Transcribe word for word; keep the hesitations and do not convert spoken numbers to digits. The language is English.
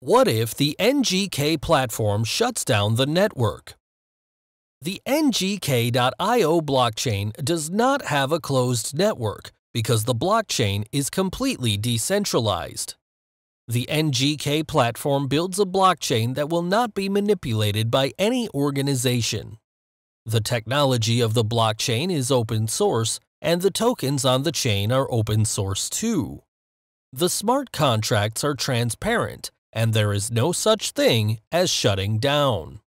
What if the N G K platform shuts down the network? The N G K dot I O blockchain does not have a closed network because the blockchain is completely decentralized. The N G K platform builds a blockchain that will not be manipulated by any organization. The technology of the blockchain is open source, and the tokens on the chain are open source too. The smart contracts are transparent, and there is no such thing as shutting down.